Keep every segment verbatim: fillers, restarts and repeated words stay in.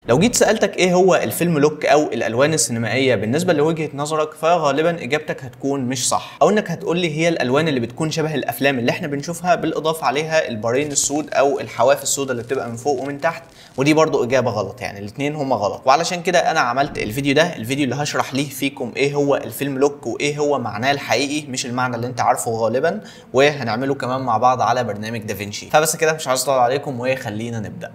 لو جيت سألتك ايه هو الفيلم لوك او الالوان السينمائية بالنسبة لوجهة نظرك، فغالبا اجابتك هتكون مش صح، او انك هتقول لي هي الالوان اللي بتكون شبه الافلام اللي احنا بنشوفها بالاضافة عليها البارين السود او الحواف السوداء اللي بتبقى من فوق ومن تحت، ودي برضو اجابة غلط. يعني الاثنين هما غلط، وعلشان كده انا عملت الفيديو ده، الفيديو اللي هشرح ليه فيكم ايه هو الفيلم لوك وايه هو معناه الحقيقي مش المعنى اللي انت عارفه غالبا، وهنعمله كمان مع بعض على برنامج دافنشي. فبس كده مش عايز اطول عليكم وخلينا نبدأ.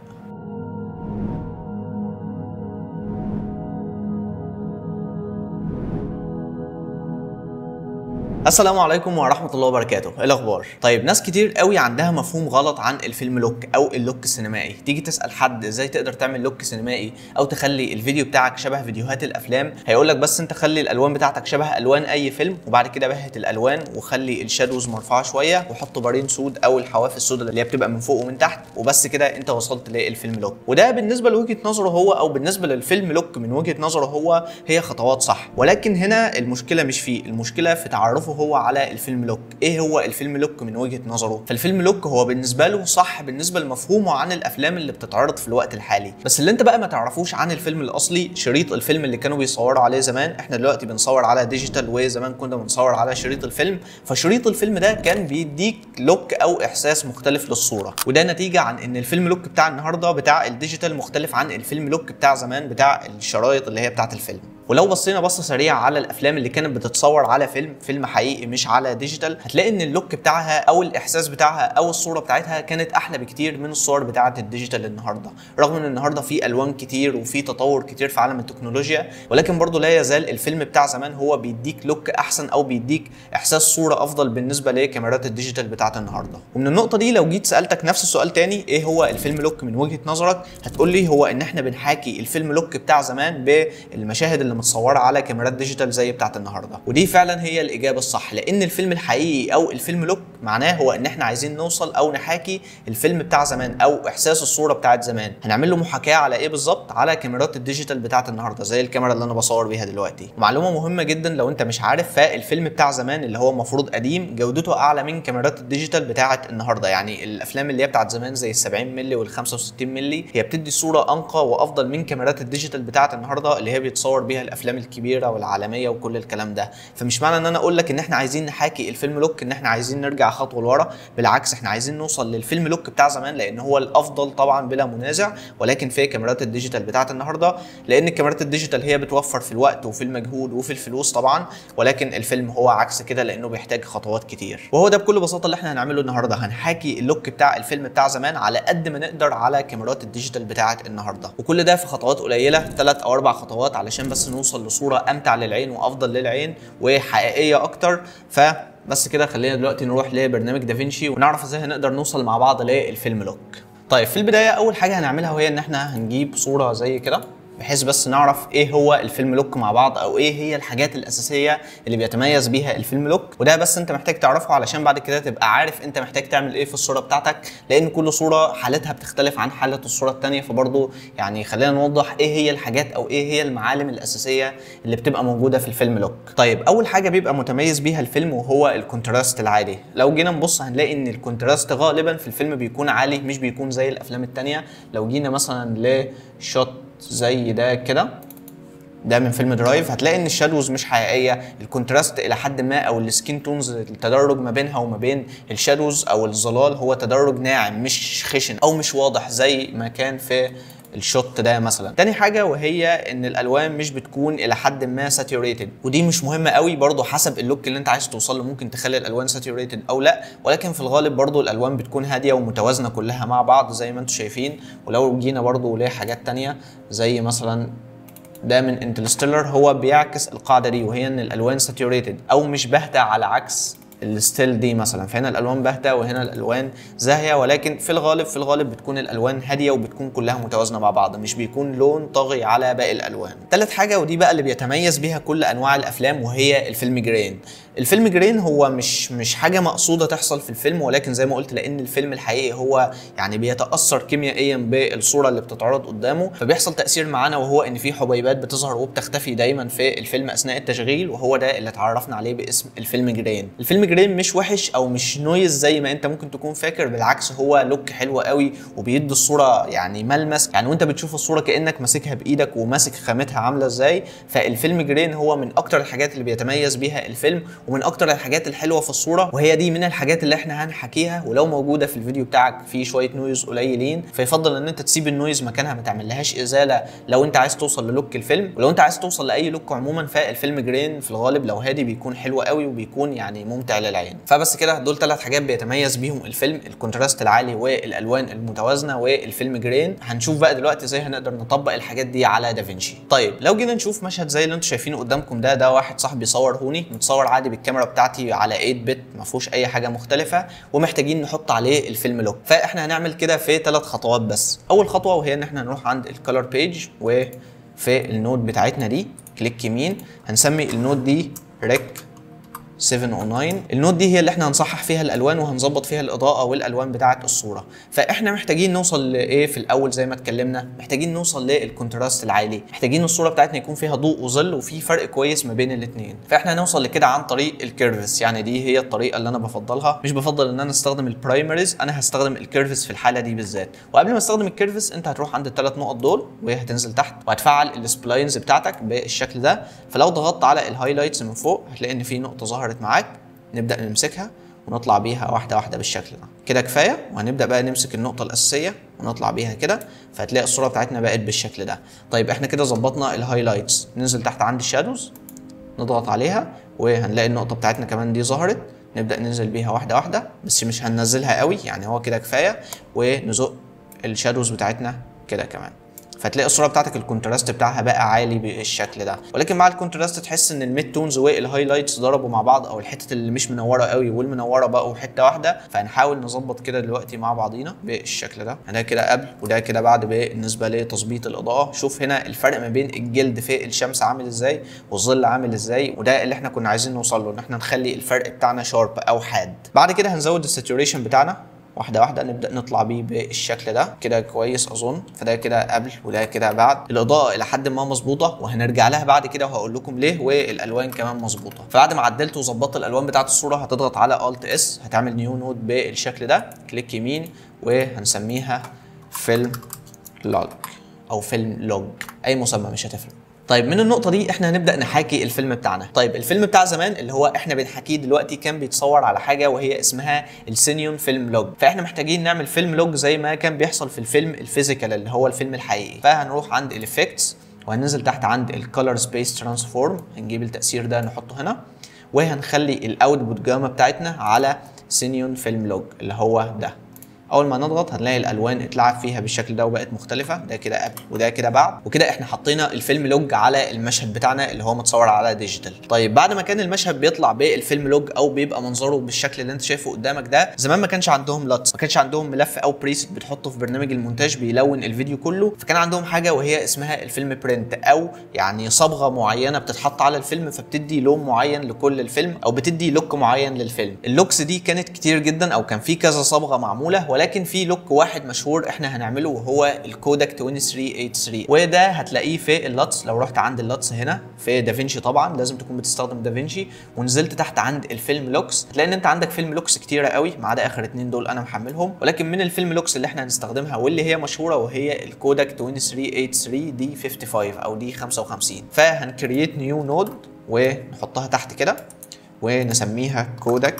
السلام عليكم ورحمة الله وبركاته، ايه الاخبار؟ طيب ناس كتير قوي عندها مفهوم غلط عن الفيلم لوك او اللوك السينمائي. تيجي تسأل حد ازاي تقدر تعمل لوك سينمائي او تخلي الفيديو بتاعك شبه فيديوهات الافلام، هيقول لك بس انت خلي الالوان بتاعتك شبه الوان اي فيلم، وبعد كده بهت الالوان وخلي الشادوز مرفوعة شوية وحط بارين سود او الحواف السوداء اللي هي بتبقى من فوق ومن تحت، وبس كده انت وصلت للفيلم لوك. وده بالنسبة لوجهة نظره هو او بالنسبة للفيلم لوك من وجهة نظره هو هي خطوات صح، ولكن هنا المشكلة مش فيه، المشكلة في تعرفه هو على الفيلم لوك. ايه هو الفيلم لوك من وجهة نظره؟ فالفيلم لوك هو بالنسبة له صح بالنسبة لمفهومه عن الافلام اللي بتتعرض في الوقت الحالي، بس اللي انت بقى ما تعرفوش عن الفيلم الاصلي شريط الفيلم اللي كانوا بيصوروا عليه زمان. احنا دلوقتي بنصور على ديجيتال وزمان كنا بنصور على شريط الفيلم، فشريط الفيلم ده كان بيديك لوك او احساس مختلف للصورة، وده نتيجة عن ان الفيلم لوك بتاع النهارده بتاع الديجيتال مختلف عن الفيلم لوك بتاع زمان بتاع الشرايط اللي هي بتاعت الفيلم. ولو بصينا بصه سريعه على الافلام اللي كانت بتتصور على فيلم فيلم حقيقي مش على ديجيتال، هتلاقي ان اللوك بتاعها او الاحساس بتاعها او الصوره بتاعتها كانت احلى بكتير من الصور بتاعه الديجيتال النهارده، رغم ان النهارده في الوان كتير وفي تطور كتير في عالم التكنولوجيا، ولكن برضه لا يزال الفيلم بتاع زمان هو بيديك لوك احسن او بيديك احساس صوره افضل بالنسبه لكاميرات الديجيتال بتاعه النهارده. ومن النقطه دي لو جيت سالتك نفس السؤال تاني، ايه هو الفيلم لوك من وجهه نظرك؟ هتقول لي هو ان احنا بنحاكي الفيلم لوك بتاع زمان بالمشاهد اللي متصوره على كاميرات ديجيتال زي بتاعت النهارده، ودي فعلا هي الاجابه الصح، لان الفيلم الحقيقي او الفيلم لوك معناه هو ان احنا عايزين نوصل او نحاكي الفيلم بتاع زمان او احساس الصوره بتاعت زمان. هنعمل له محاكاه على ايه بالظبط؟ على كاميرات الديجيتال بتاعت النهارده زي الكاميرا اللي انا بصور بيها دلوقتي. ومعلومه مهمه جدا لو انت مش عارف، فالفيلم بتاع زمان اللي هو المفروض قديم جودته اعلى من كاميرات الديجيتال بتاعت النهارده، يعني الافلام اللي هي بتاعت زمان زي ال سبعين مللي وال خمسة وستين مللي هي بتدي صوره انقى وافضل من كاميرات الديجيتال بتاعت النهارده اللي هي بيتصور بيها الافلام الكبيره والعالميه وكل الكلام ده. فمش معنى ان انا اقول لك ان احنا عايزين نحاكي الفيلم لوك ان احنا عايزين نرجع خطوه لورا، بالعكس احنا عايزين نوصل للفيلم لوك بتاع زمان لان هو الافضل طبعا بلا منازع، ولكن في كاميرات الديجيتال بتاعت النهارده، لان الكاميرات الديجيتال هي بتوفر في الوقت وفي المجهود وفي الفلوس طبعا، ولكن الفيلم هو عكس كده لانه بيحتاج خطوات كتير. وهو ده بكل بساطه اللي احنا هنعمله النهارده، هنحاكي اللوك بتاع الفيلم بتاع زمان على قد ما نقدر على كاميرات الديجيتال بتاعت النهارده، وكل ده في خطوات قليله، ثلاث او اربع خطوات علشان بس نوصل لصوره امتع للعين وافضل للعين وحقيقيه اكتر. فبس كده خلينا دلوقتي نروح لبرنامج دافنشي ونعرف ازاي هنقدر نوصل مع بعض للفيلم لوك. طيب في البدايه اول حاجه هنعملها وهي ان احنا هنجيب صوره زي كده بحيث بس نعرف ايه هو الفيلم لوك مع بعض او ايه هي الحاجات الاساسيه اللي بيتميز بيها الفيلم لوك، وده بس انت محتاج تعرفه علشان بعد كده تبقى عارف انت محتاج تعمل ايه في الصوره بتاعتك، لان كل صوره حالتها بتختلف عن حاله الصوره الثانيه. فبرضه يعني خلينا نوضح ايه هي الحاجات او ايه هي المعالم الاساسيه اللي بتبقى موجوده في الفيلم لوك. طيب اول حاجه بيبقى متميز بيها الفيلم وهو الكونتراست العالي. لو جينا نبص هنلاقي ان الكونتراست غالبا في الفيلم بيكون عالي، مش بيكون زي الافلام الثانيه. لو جينا مثلا لشوت زي ده كده، ده من فيلم درايف، هتلاقي ان الشادوز مش حقيقيه، الكونتراست الى حد ما او السكين تونز التدرج ما بينها وما بين الشادوز او الظلال هو تدرج ناعم مش خشن او مش واضح زي ما كان في الشوت ده مثلا. تاني حاجه وهي ان الالوان مش بتكون الى حد ما ساتيوريتد، ودي مش مهمه قوي برضو حسب اللوك اللي انت عايز توصل له، ممكن تخلي الالوان ساتيوريتد او لا، ولكن في الغالب برضو الالوان بتكون هاديه ومتوازنه كلها مع بعض زي ما انتم شايفين. ولو جينا برضو لحاجات تانيه زي مثلا ده من انترستيلر، هو بيعكس القاعده دي وهي ان الالوان ساتيوريتد او مش باهته على عكس الستيل دي مثلا، فهنا الالوان باهته وهنا الالوان زاهيه، ولكن في الغالب في الغالب بتكون الالوان هاديه وبتكون كلها متوازنه مع بعض، مش بيكون لون طاغي على باقي الالوان. ثالث حاجه ودي بقى اللي بيتميز بيها كل انواع الافلام وهي الفيلم جرين. الفيلم جرين هو مش مش حاجه مقصوده تحصل في الفيلم، ولكن زي ما قلت لان الفيلم الحقيقي هو يعني بيتاثر كيميائيا بالصوره اللي بتتعرض قدامه، فبيحصل تاثير معانا وهو ان في حبيبات بتظهر وبتختفي دايما في الفيلم اثناء التشغيل، وهو ده اللي اتعرفنا عليه باسم الفيلم جرين. الفيلم جرين مش وحش او مش نويز زي ما انت ممكن تكون فاكر، بالعكس هو لوك حلو قوي وبيدي الصوره يعني ملمس، يعني وانت بتشوف الصوره كانك ماسكها بايدك وماسك خامتها عامله ازاي. فالفيلم جرين هو من اكتر الحاجات اللي بيتميز بيها الفيلم ومن اكتر الحاجات الحلوه في الصوره، وهي دي من الحاجات اللي احنا هنحكيها. ولو موجوده في الفيديو بتاعك في شويه نويز قليلين، فيفضل ان انت تسيب النويز مكانها، ما تعملهاش ازاله لو انت عايز توصل للوك الفيلم. ولو انت عايز توصل لاي لوك عموما، فالفيلم جرين في الغالب لو هادي بيكون حلو قوي وبيكون يعني ممتع للعين. فبس كده، دول ثلاث حاجات بيتميز بيهم الفيلم: الكونتراست العالي والالوان المتوازنه والفيلم جرين. هنشوف بقى دلوقتي ازاي هنقدر نطبق الحاجات دي على دافنشي. طيب لو جينا نشوف مشهد زي اللي انتم شايفينه قدامكم ده، ده واحد صاحبي صورهوني، متصور عادي بالكاميرا بتاعتي على ثمانية بت، ما فيهوش اي حاجه مختلفه، ومحتاجين نحط عليه الفيلم لوك. فاحنا هنعمل كده في ثلاث خطوات بس. اول خطوه وهي ان احنا هنروح عند الكالر بيج، وفي النود بتاعتنا دي كليك يمين، هنسمي النود دي ريك سبعمية وتسعة. النود دي هي اللي احنا هنصحح فيها الالوان وهنظبط فيها الاضاءه والالوان بتاعه الصوره. فاحنا محتاجين نوصل لايه في الاول زي ما اتكلمنا؟ محتاجين نوصل للكونتراست العالي، محتاجين الصوره بتاعتنا يكون فيها ضوء وظل وفي فرق كويس ما بين الاثنين. فاحنا هنوصل لكده عن طريق الكيرفز، يعني دي هي الطريقه اللي انا بفضلها. مش بفضل ان انا استخدم البرايمريز، انا هستخدم الكيرفز في الحاله دي بالذات. وقبل ما استخدم الكيرفز، انت هتروح عند الثلاث نقط دول وهتنزل تحت وهتفعل السبلاينز بتاعتك بالشكل ده. فلو ضغطت على الهايلايتس من فوق هتلاقي ان في نقطه ظهرت معاك، نبدأ نمسكها ونطلع بيها واحدة واحدة بالشكل ده كده كفاية. وهنبدأ بقى نمسك النقطة الأساسية ونطلع بيها كده، فهتلاقي الصورة بتاعتنا بقت بالشكل ده. طيب احنا كده ظبطنا الهايلايتس، ننزل تحت عند الشادوز نضغط عليها وهنلاقي النقطة بتاعتنا كمان دي ظهرت، نبدأ ننزل بيها واحدة واحدة، بس مش هننزلها قوي يعني، هو كده كفاية. ونزق الشادوز بتاعتنا كده كمان، فتلاقي الصوره بتاعتك الكونتراست بتاعها بقى عالي بالشكل ده. ولكن مع الكونتراست تحس ان الميد تونز والهايلايتس ضربوا مع بعض، او الحته اللي مش منوره قوي والمنوره بقوا حته واحده. فهنحاول نظبط كده دلوقتي مع بعضينا بالشكل ده، ده كده قبل وده كده بعد بالنسبه لتظبيط الاضاءه. شوف هنا الفرق ما بين الجلد في الشمس عامل ازاي والظل عامل ازاي، وده اللي احنا كنا عايزين نوصل له، ان احنا نخلي الفرق بتاعنا شارب او حاد. بعد كده هنزود الساتوريشن بتاعنا واحده واحده، نبدا نطلع بيه بالشكل ده كده كويس اظن. فده كده قبل وده كده بعد. الاضاءه الى حد ما مظبوطه وهنرجع لها بعد كده وهقول لكم ليه، والالوان كمان مظبوطه. فبعد ما عدلت وظبطت الالوان بتاعه الصوره هتضغط على الت اس، هتعمل نيو نود بالشكل ده، كليك يمين وهنسميها فيلم لوج او فيلم لوج، اي مسمى مش هتفرق. طيب من النقطة دي احنا هنبدأ نحاكي الفيلم بتاعنا. طيب الفيلم بتاع زمان اللي هو احنا بنحكيه دلوقتي كان بيتصور على حاجة وهي اسمها السينيون فيلم لوج. فاحنا محتاجين نعمل فيلم لوج زي ما كان بيحصل في الفيلم الفيزيكال اللي هو الفيلم الحقيقي. فهنروح عند الافكتس وهننزل تحت عند الكالر سبيس ترانسفورم، هنجيب التأثير ده نحطه هنا وهنخلي الاوتبوت جاما بتاعتنا على سينيون فيلم لوج اللي هو ده. اول ما نضغط هنلاقي الالوان اتلعب فيها بالشكل ده وبقت مختلفه، ده كده قبل وده كده بعد. وكده احنا حطينا الفيلم لوج على المشهد بتاعنا اللي هو متصور على ديجيتال. طيب بعد ما كان المشهد بيطلع بالفيلم لوج او بيبقى منظره بالشكل اللي انت شايفه قدامك ده، زمان ما كانش عندهم لاتس، ما كانش عندهم ملف او بريسيت بتحطه في برنامج المونتاج بيلون الفيديو كله. فكان عندهم حاجه وهي اسمها الفيلم برنت، او يعني صبغه معينه بتتحط على الفيلم فبتدي لون معين لكل الفيلم او بتدي لوك معين للفيلم. اللوكس دي كانت كتير جدا او كان في كذا صبغه معموله، ولكن في لوك واحد مشهور احنا هنعمله وهو الكوداك ثلاثة آلاف وثمانمائة وثمانية وثمانين، وده هتلاقيه في اللاتس. لو رحت عند اللاتس هنا في دافنشي، طبعا لازم تكون بتستخدم دافنشي، ونزلت تحت عند الفيلم لوكس هتلاقي ان انت عندك فيلم لوكس كتيره قوي ما عدا اخر اتنين دول انا محملهم. ولكن من الفيلم لوكس اللي احنا هنستخدمها واللي هي مشهوره وهي الكوداك ثلاثة آلاف وثمانمائة وثمانين دي خمسة وخمسين او دي خمسة وخمسين. فهنكريت نيو نود ونحطها تحت كده ونسميها كوداك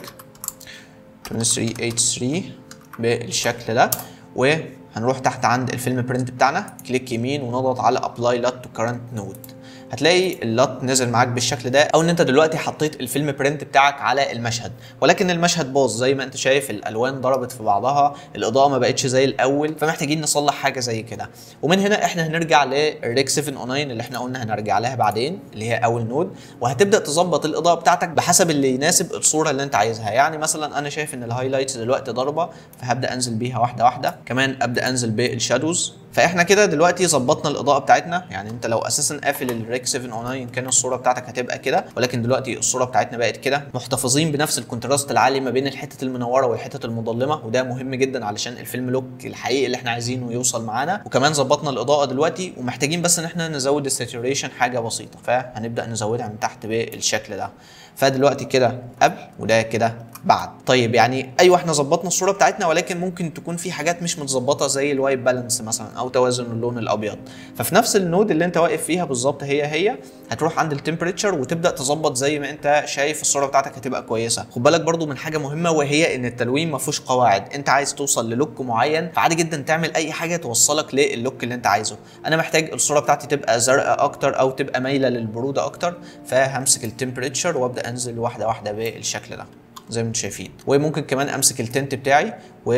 ثلاثة آلاف وثمانمائة وثمانين بالشكل ده. وهنروح تحت عند الفيلم برنت بتاعنا، كليك يمين ونضغط على ابلاي لات تو كرنت نود. هتلاقي اللات نزل معاك بالشكل ده، او ان انت دلوقتي حطيت الفيلم برنت بتاعك على المشهد، ولكن المشهد باظ زي ما انت شايف، الالوان ضربت في بعضها، الاضاءه ما بقتش زي الاول، فمحتاجين نصلح حاجه زي كده. ومن هنا احنا هنرجع للريك سبعمية وتسعة اللي احنا قلنا هنرجع لها بعدين، اللي هي اول نود، وهتبدا تظبط الاضاءه بتاعتك بحسب اللي يناسب الصوره اللي انت عايزها. يعني مثلا انا شايف ان الهايلايتس دلوقتي ضربه، فهبدا انزل بيها واحده واحده، كمان ابدا انزل بالشادوز فاحنا كده دلوقتي ظبطنا الاضاءه بتاعتنا. يعني انت لو اساسا قافل الريك سبعة صفر تسعة كان الصوره بتاعتك هتبقى كده، ولكن دلوقتي الصوره بتاعتنا بقت كده، محتفظين بنفس الكونتراست العالي ما بين الحته المنوره والحته المظلمه، وده مهم جدا علشان الفيلم لوك الحقيقي اللي احنا عايزينه يوصل معانا. وكمان ظبطنا الاضاءه دلوقتي، ومحتاجين بس ان احنا نزود الساتوريشن حاجه بسيطه، فهنبدا نزودها من تحت بالشكل ده. فدلوقتي كده قبل وده كده بعد. طيب يعني ايوه احنا ظبطنا الصوره بتاعتنا، ولكن ممكن تكون في حاجات مش متظبطه زي الوايت بالانس مثلا او توازن اللون الابيض. ففي نفس النود اللي انت واقف فيها بالظبط هي هي هتروح عند التمبريتشر وتبدا تظبط زي ما انت شايف الصوره بتاعتك هتبقى كويسه. خد بالك برضو من حاجه مهمه، وهي ان التلوين ما فيهوش قواعد. انت عايز توصل للوك معين فعادي جدا تعمل اي حاجه توصلك للوك اللي انت عايزه. انا محتاج الصوره بتاعتي تبقى زرقاء اكتر او تبقى مايله للبروده اكتر، فهمسك التمبريتشر وابدا انزل واحده واحده بالشكل ده زي ما انتم شايفين. وممكن كمان امسك التنت بتاعي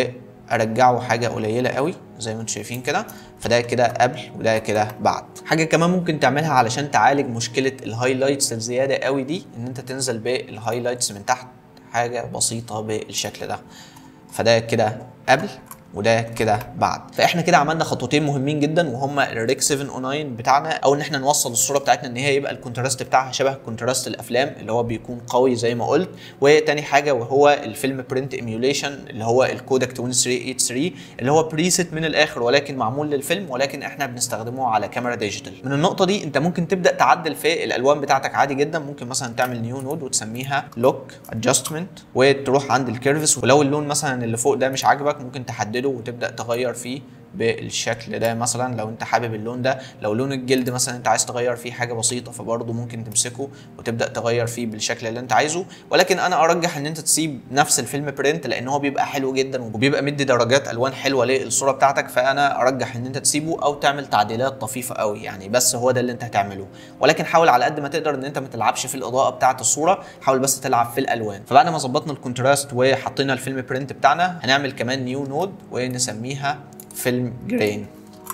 وارجعه حاجه قليله قوي زي ما انتم شايفين كده. فده كده قبل وده كده بعد. حاجه كمان ممكن تعملها علشان تعالج مشكله الهايلايتس الزياده قوي دي، ان انت تنزل بالهايلايتس من تحت حاجه بسيطه بالشكل ده. فده كده قبل وده كده بعد. فاحنا كده عملنا خطوتين مهمين جدا، وهما الريك سبعة صفر تسعة بتاعنا، او ان احنا نوصل الصوره بتاعتنا ان هي يبقى الكونتراست بتاعها شبه كونتراست الافلام اللي هو بيكون قوي زي ما قلت. وتاني حاجه وهو الفيلم برنت ايميوليشن اللي هو الكودك ثلاثة آلاف وثمانمائة وثمانية وثمانين اللي هو بريسيت من الاخر ولكن معمول للفيلم، ولكن احنا بنستخدمه على كاميرا ديجيتال. من النقطه دي انت ممكن تبدا تعدل في الالوان بتاعتك عادي جدا. ممكن مثلا تعمل نيو نود وتسميها لوك ادجستمنت وتروح عند الكيرفس، ولو اللون مثلا اللي فوق ده مش عاجبك ممكن تحدده وتبدا تغير فيه بالشكل ده. مثلا لو انت حابب اللون ده، لو لون الجلد مثلا انت عايز تغير فيه حاجه بسيطه فبرضه ممكن تمسكه وتبدا تغير فيه بالشكل اللي انت عايزه. ولكن انا ارجح ان انت تسيب نفس الفيلم برنت لان هو بيبقى حلو جدا وبيبقى مدي درجات الوان حلوه للصوره بتاعتك. فانا ارجح ان انت تسيبه او تعمل تعديلات طفيفه قوي يعني، بس هو ده اللي انت هتعمله. ولكن حاول على قد ما تقدر ان انت ما تلعبش في الاضاءه بتاعه الصوره، حاول بس تلعب في الالوان. فبعد ما ظبطنا الكونتراست وحطينا الفيلم برنت بتاعنا، هنعمل كمان نيو نود ونسميها فيلم جرين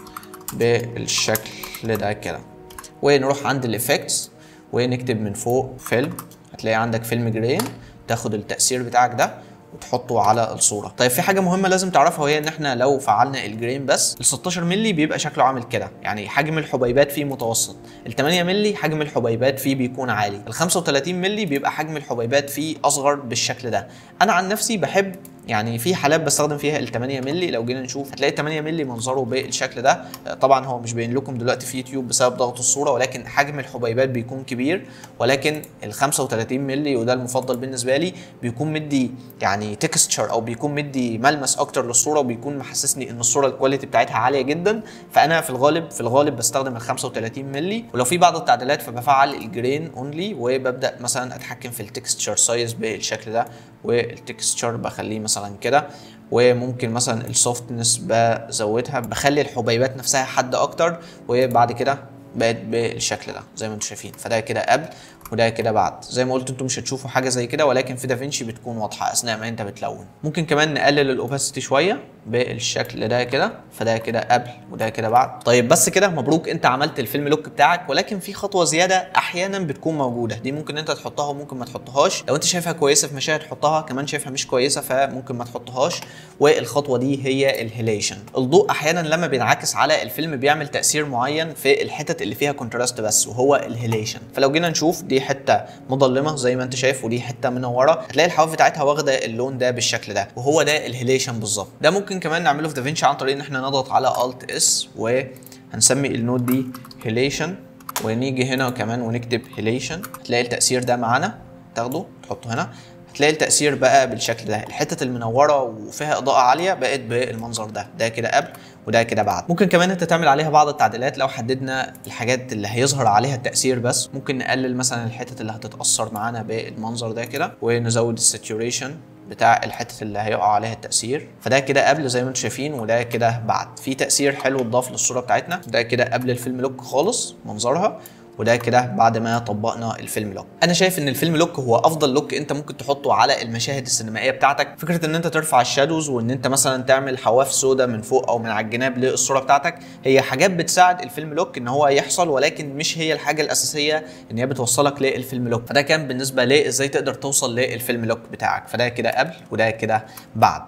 بالشكل ده كده. ونروح عند الافكتس ونكتب من فوق فيلم، هتلاقي عندك فيلم جرين، تاخد التأثير بتاعك ده وتحطه على الصوره. طيب في حاجه مهمه لازم تعرفها، وهي ان احنا لو فعلنا الجرين بس ال ستاشر مللي بيبقى شكله عامل كده، يعني حجم الحبيبات فيه متوسط. ال تمانية مللي حجم الحبيبات فيه بيكون عالي. ال خمسة وتلاتين مللي بيبقى حجم الحبيبات فيه اصغر بالشكل ده. انا عن نفسي بحب يعني في حالات بستخدم فيها ال تمانية مللي. لو جينا نشوف هتلاقي ال تمانية مللي منظره بالشكل ده. طبعا هو مش باين لكم دلوقتي في يوتيوب بسبب ضغط الصوره، ولكن حجم الحبيبات بيكون كبير. ولكن ال خمسة وتلاتين مللي وده المفضل بالنسبه لي بيكون مدي يعني تكستشر او بيكون مدي ملمس اكتر للصوره، وبيكون محسسني ان الصوره الكواليتي بتاعتها عاليه جدا. فانا في الغالب في الغالب بستخدم ال خمسة وتلاتين مللي. ولو في بعض التعديلات فبفعل الجرين اونلي، وببدا مثلا اتحكم في التكستشر سايز بالشكل ده، والتكستشر بخليه مثلا كده. وممكن مثلا السوفتنس بزودها، بخلي الحبيبات نفسها حد اكتر. وبعد كده بقت بالشكل ده زي ما انتم شايفين. فده كده قبل وده كده بعد. زي ما قلت انتم مش هتشوفوا حاجه زي كده، ولكن في دافنشي بتكون واضحه اثناء ما انت بتلون. ممكن كمان نقلل الاوباسيتي شويه بالشكل ده كده. فده كده قبل وده كده بعد. طيب بس كده مبروك انت عملت الفيلم لوك بتاعك، ولكن في خطوه زياده احيانا بتكون موجوده، دي ممكن انت تحطها وممكن ما تحطهاش. لو انت شايفها كويسه في مشاهد حطها، كمان شايفها مش كويسه فممكن ما تحطهاش. والخطوه دي هي الهيليشن. الضوء احيانا لما بينعكس على الفيلم بيعمل تاثير معين في الحتت اللي فيها كونتراست بس، وهو الهيليشن. فلو جينا نشوف دي حته مظلمه زي ما انت شايف ودي حته منوره، هتلاقي الحواف بتاعتها واخده اللون ده بالشكل ده، وهو ده الهيليشن بالظبط. ده ممكن كمان نعمله في دافنشي عن طريق ان احنا نضغط على الت اس وهنسمي النود دي هيليشن، ونيجي هنا كمان ونكتب هيليشن. هتلاقي التاثير ده معانا، تاخده تحطه هنا، هتلاقي التأثير بقى بالشكل ده. الحتة المنورة وفيها إضاءة عالية بقت بالمنظر ده. ده كده قبل وده كده بعد. ممكن كمان انت تعمل عليها بعض التعديلات. لو حددنا الحاجات اللي هيظهر عليها التأثير بس، ممكن نقلل مثلا الحتة اللي هتتأثر معانا بالمنظر ده كده، ونزود الساتوريشن بتاع الحتة اللي هيقع عليها التأثير. فده كده قبل زي ما انتم شايفين، وده كده بعد. في تأثير حلو اتضاف للصورة بتاعتنا. ده كده قبل الفيلم لوك خالص منظرها، وده كده بعد ما طبقنا الفيلم لوك. انا شايف ان الفيلم لوك هو افضل لوك انت ممكن تحطه على المشاهد السينمائيه بتاعتك. فكره ان انت ترفع الشادوز، وان انت مثلا تعمل حواف سوداء من فوق او من على الجناب للصوره بتاعتك، هي حاجات بتساعد الفيلم لوك ان هو يحصل، ولكن مش هي الحاجه الاساسيه ان هي بتوصلك للفيلم لوك. فده كان بالنسبه لي ازاي تقدر توصل للفيلم لوك بتاعك. فده كده قبل وده كده بعد.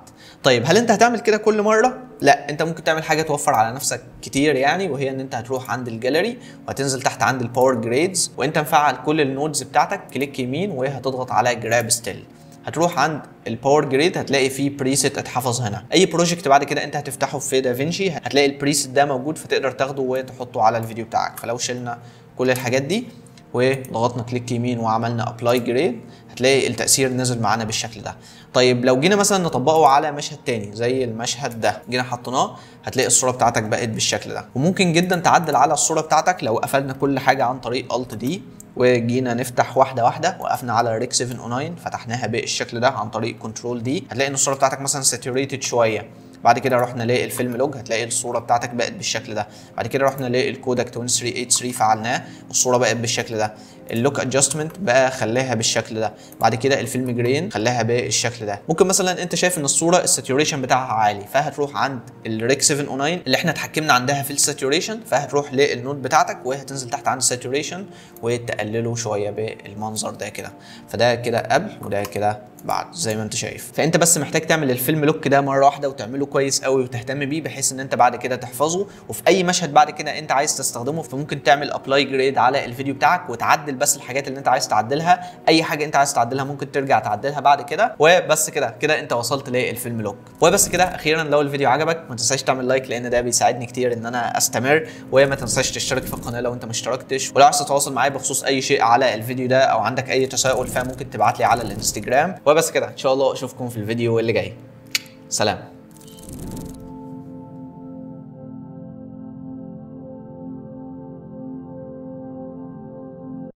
طيب هل انت هتعمل كده كل مره؟ لا، انت ممكن تعمل حاجه توفر على نفسك كتير يعني، وهي ان انت هتروح عند الجاليري وهتنزل تحت عند الباور جريدز، وانت مفعل كل النودز بتاعتك، كليك يمين وهتضغط على جراب ستيل. هتروح عند الباور جريد هتلاقي فيه بريسيت اتحفظ هنا. اي بروجكت بعد كده انت هتفتحه في دافينشي هتلاقي البريسيت ده موجود، فتقدر تاخده وتحطه على الفيديو بتاعك. فلو شلنا كل الحاجات دي وضغطنا كليك يمين وعملنا ابلاي جريد هتلاقي التأثير نزل معانا بالشكل ده. طيب لو جينا مثلا نطبقه على مشهد تاني زي المشهد ده، جينا حطيناه هتلاقي الصورة بتاعتك بقت بالشكل ده. وممكن جدا تعدل على الصورة بتاعتك لو قفلنا كل حاجة عن طريق الت دي وجينا نفتح واحده واحده، وقفنا على ريك سبعة صفر تسعة فتحناها بالشكل ده عن طريق كنترول دي، هتلاقي ان الصوره بتاعتك مثلا ساتوريتد شويه. بعد كده رحنا للفيلم لوج هتلاقي الصوره بتاعتك بقت بالشكل ده. بعد كده رحنا للكودك اتنين تلاتة تمانية تلاتة فعلناه والصوره بقت بالشكل ده. اللوك ادجستمنت بقى خلاها بالشكل ده. بعد كده الفيلم جرين خلاها بالشكل ده. ممكن مثلا انت شايف ان الصوره الساتوريشن بتاعها عالي، فهتروح عند الريك سبعة صفر تسعة اللي احنا اتحكمنا عندها في الساتوريشن، فهتروح للنود بتاعتك وهتنزل تحت عند الساتوريشن وتقلله شويه بالمنظر ده كده. فده كده قبل وده كده بعد زي ما انت شايف. فانت بس محتاج تعمل الفيلم لوك ده مره واحده وتعمله كويس قوي وتهتم بيه، بحيث ان انت بعد كده تحفظه، وفي اي مشهد بعد كده انت عايز تستخدمه فممكن تعمل ابلاي جريد على الفيديو بتاعك وتعدل بس الحاجات اللي انت عايز تعدلها. اي حاجه انت عايز تعدلها ممكن ترجع تعدلها بعد كده. وبس كده كده انت وصلت للفيلم لوك. وبس كده اخيرا لو الفيديو عجبك ما تنساش تعمل لايك، لان ده بيساعدني كتير ان انا استمر. وما تنساش تشترك في القناه لو انت ما اشتركتش. ولو عايز تتواصل معايا بخصوص اي شيء على الفيديو ده او عندك اي تساؤل فممكن تبعت لي على الانستجرام. وبس كده ان شاء الله اشوفكم في الفيديو اللي جاي. سلام.